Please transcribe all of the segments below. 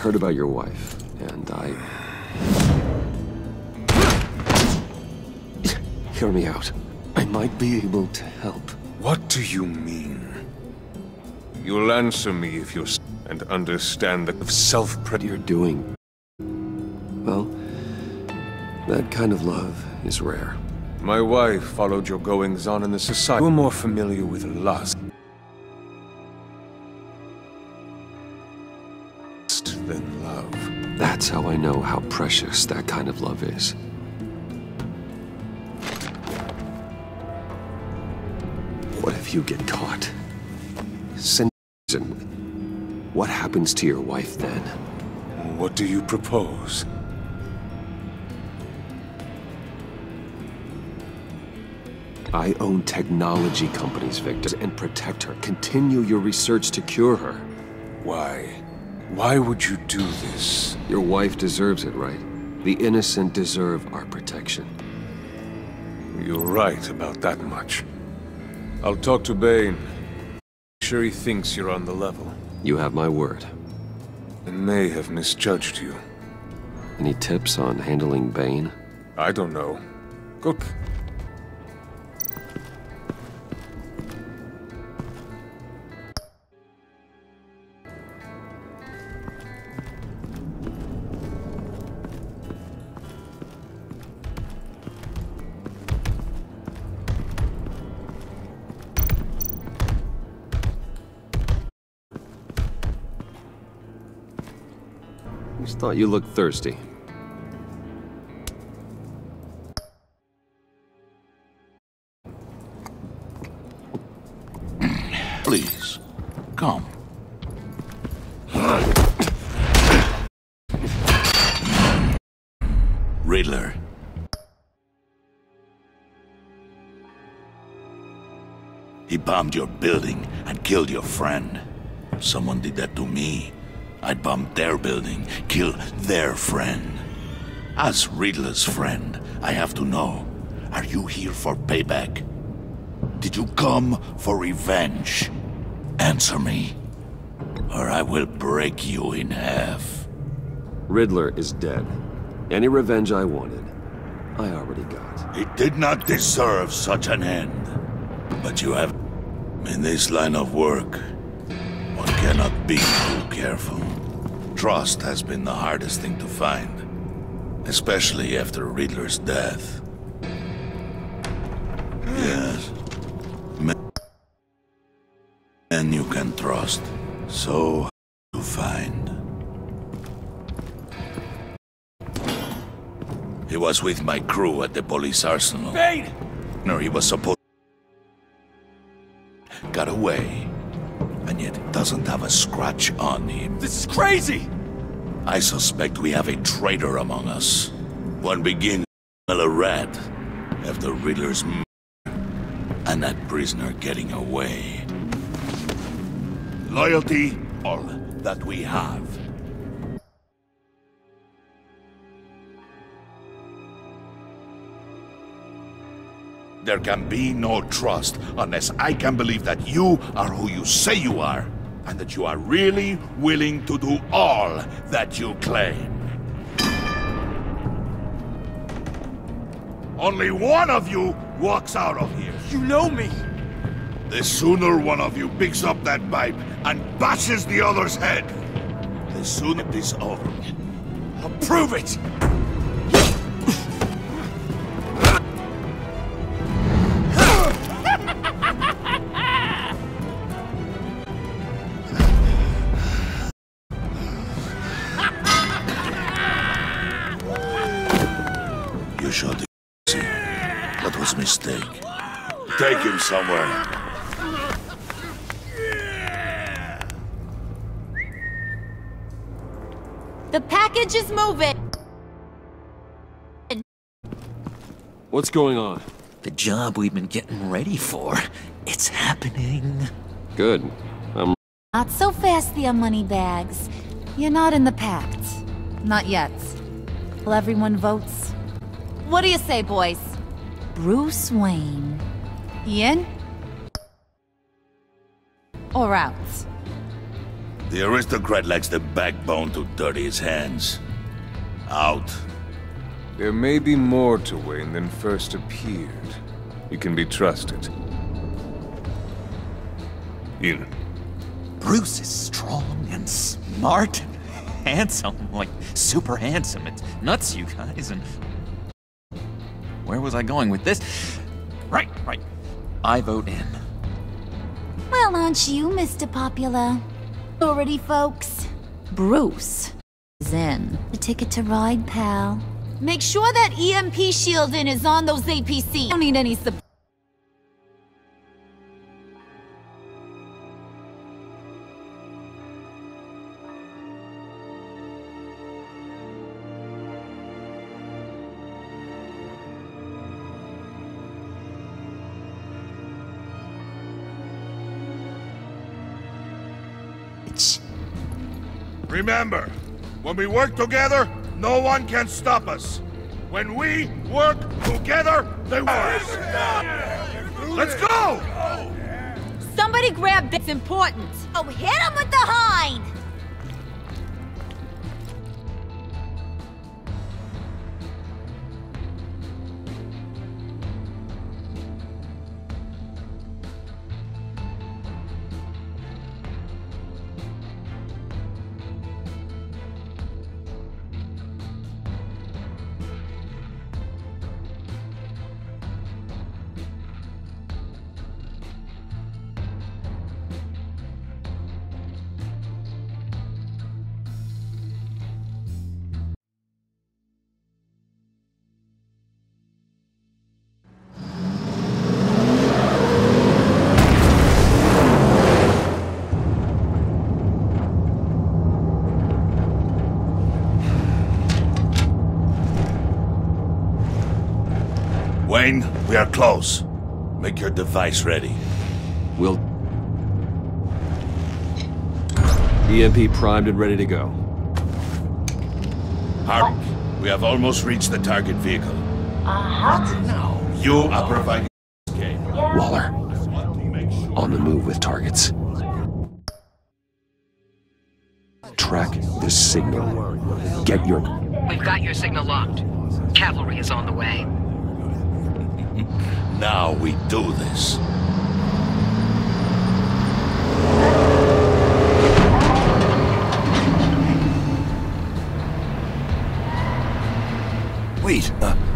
heard about your wife, and Hear me out. I might be able to help. What do you mean? You'll answer me if you're and understand the self-pred you're doing. Well, that kind of love is rare. My wife followed your goings-on in the society. You're more familiar with lust than love. That's how I know how precious that kind of love is. What if you get caught? What happens to your wife then? What do you propose? I own technology companies, Victor, and protect her. Continue your research to cure her. Why? Why would you do this? Your wife deserves it, right? The innocent deserve our protection. You're right about that much. I'll talk to Bane. Sure he thinks you're on the level. You have my word. I may have misjudged you. Any tips on handling Bane? I don't know. Go. Just thought you looked thirsty. Please, come. Riddler. He bombed your building and killed your friend. Someone did that to me. I'd bomb their building, kill their friend. As Riddler's friend, I have to know, are you here for payback? Did you come for revenge? Answer me, or I will break you in half. Riddler is dead. Any revenge I wanted, I already got. He did not deserve such an end. But you have... In this line of work, one cannot be too careful. Trust has been the hardest thing to find, especially after Riddler's death. Yes. Men you can trust, so hard to find. He was with my crew at the police arsenal. Bane! No, he was supposed... Got away. And yet it doesn't have a scratch on him. This is crazy! I suspect we have a traitor among us. One begins to smell a rat after Riddler's and that prisoner getting away. Loyalty, all that we have. There can be no trust unless I can believe that you are who you say you are, and that you are really willing to do all that you claim. Only one of you walks out of here. You know me! The sooner one of you picks up that pipe and bashes the other's head, the sooner it is over. I'll prove it! You shot him. That was a mistake. Take him somewhere. The package is moving. What's going on? The job we've been getting ready for. It's happening. Good. Not so fast, the moneybags. You're not in the pact. Not yet. Well, everyone votes. What do you say, boys? Bruce Wayne. In? Or out? The aristocrat lacks the backbone to dirty his hands. Out. There may be more to Wayne than first appeared. He can be trusted. In. Bruce is strong and smart and handsome, like super handsome. It's nuts, you guys, and... Where was I going with this? Right. I vote in. Well, aren't you, Mr. Popular? Already, folks. Bruce is in. The ticket to ride, pal. Make sure that EMP shielding is on those APC. Don't need any support. Remember, when we work together, no one can stop us. When we work together, they work. Let's go! Somebody grab this. It's important. Oh, hit him with the hind! Wayne, we are close. Make your device ready. We'll... EMP primed and ready to go. Hark, we have almost reached the target vehicle. No. You are providing escape. Waller, on the move with targets. Track the signal. Get your... We've got your signal locked. Cavalry is on the way. Now we do this. Wait,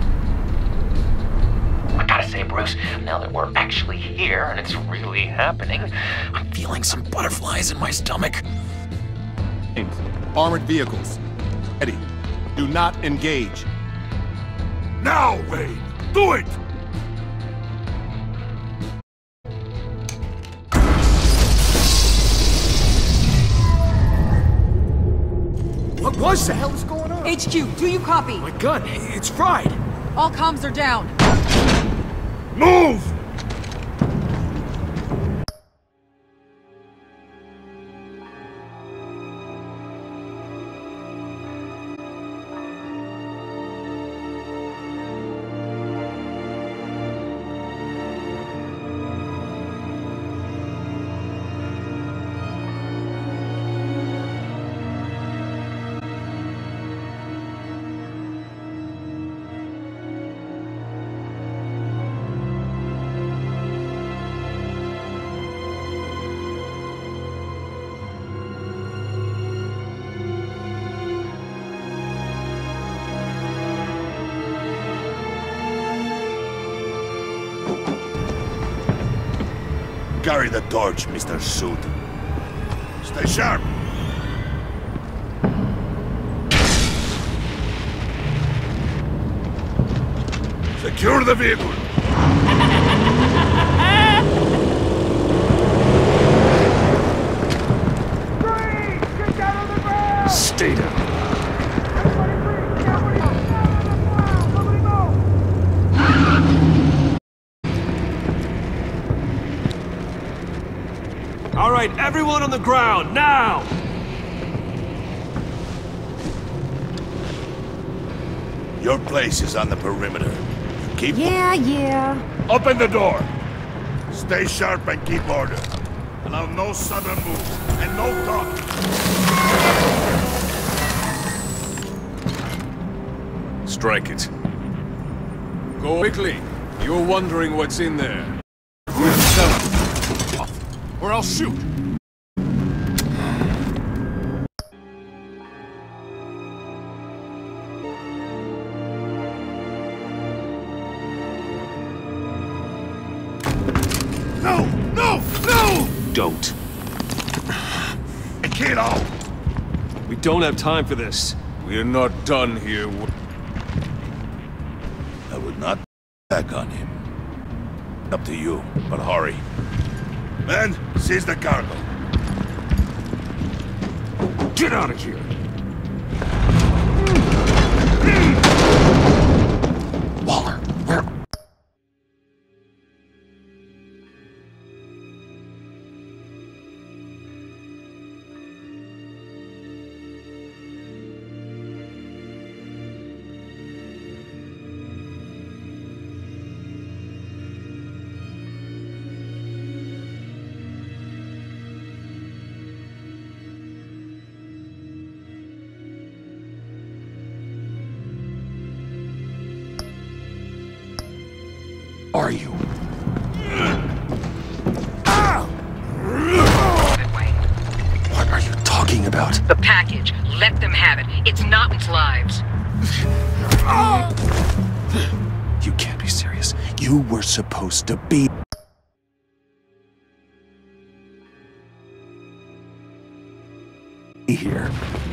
I gotta say, Bruce, now that we're actually here and it's really happening, I'm feeling some butterflies in my stomach. Armored vehicles. Ready. Do not engage. Now, Wayne! Do it! What was that? What the hell is going on? HQ, do you copy? My gun, it's fried. All comms are down. Move! Carry the torch, Mr. Suit. Stay sharp. Secure the vehicle. Stay down. All right, everyone on the ground, now! Your place is on the perimeter. Keep... Yeah. Open the door! Stay sharp and keep order. Allow no sudden moves, and no talking. Strike it. Go quickly. You're wondering what's in there. Tell him, or I'll shoot. No! No! No! Don't. Kiddo! We don't have time for this. We're not done here. I would not back on him. Up to you, but hurry. Men, seize the cargo. Get out of here! Waller, where... are you? What are you talking about? The package. Let them have it. It's not its lives. You can't be serious. You were supposed to be... here.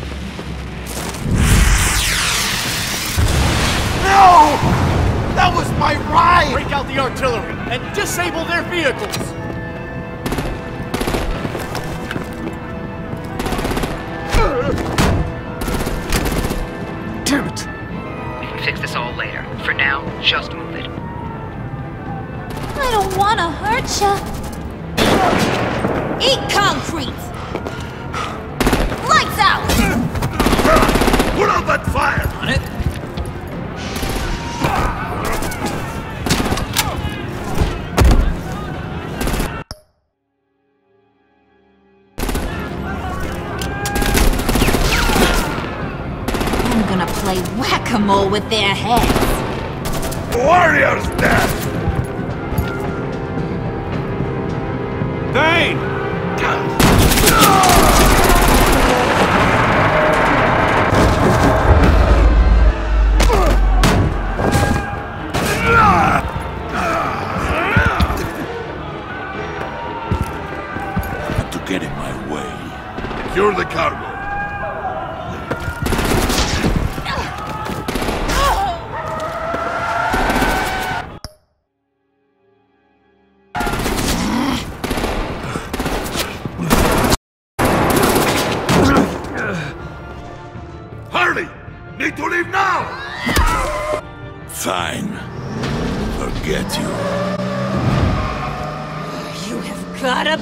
No! That was my ride! Break out the artillery and disable their vehicles! Damn it! We can fix this all later. For now, just move it. I don't wanna hurt ya. Eat concrete! Lights out! Put out that fire! On it? I'm gonna play whack-a-mole with their heads. Warriors death! Bane! Not to get in my way. Secure the cargo. Hurry! Need to leave now! Fine. Forget you. You have gotta...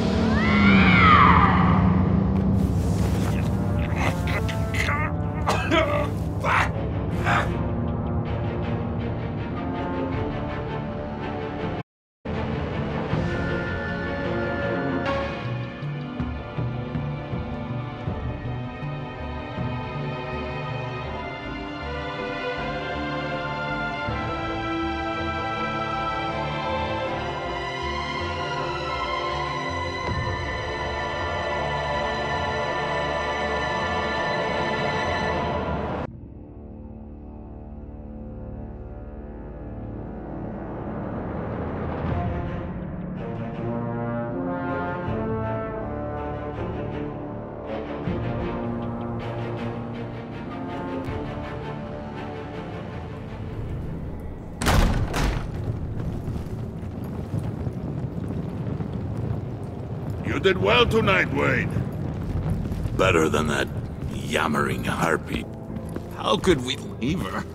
You did well tonight, Wayne. Better than that yammering harpy. How could we leave her?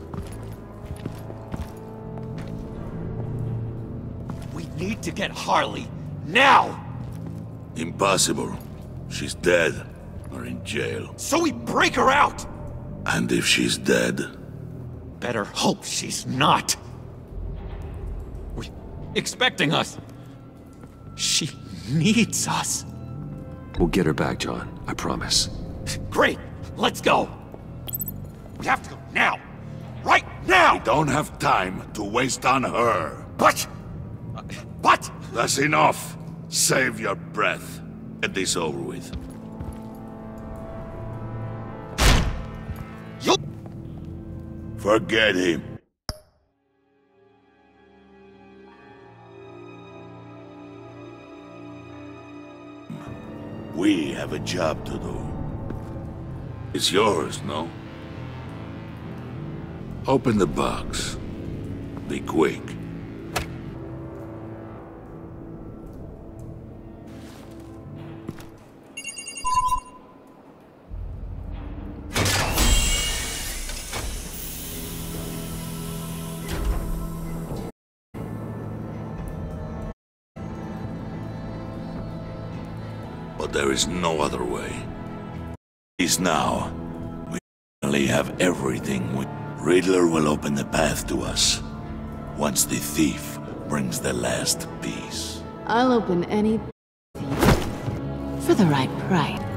We need to get Harley, now! Impossible. She's dead. Or in jail. So we break her out! And if she's dead, Better hope she's not. Expecting us. She needs us. We'll get her back, John. I promise. Great! Let's go! We have to go now! Right now! We don't have time to waste on her. But... That's enough. Save your breath. Get this over with. You... Forget him. We have a job to do. It's yours, no? Open the box. Be quick. But there is no other way. Is now. We finally have everything Riddler will open the path to us. Once the thief brings the last piece. I'll open any for the right price.